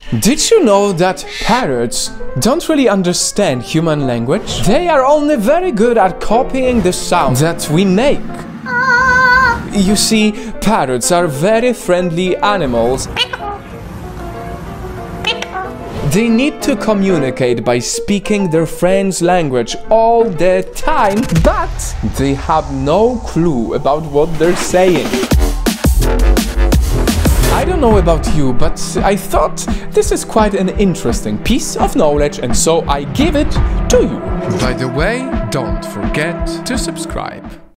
Did you know that parrots don't really understand human language? They are only very good at copying the sound that we make. You see, parrots are very friendly animals. They need to communicate by speaking their friend's language all the time, but they have no clue about what they're saying. I don't know about you, but I thought this is quite an interesting piece of knowledge, and so I give it to you. By the way, don't forget to subscribe.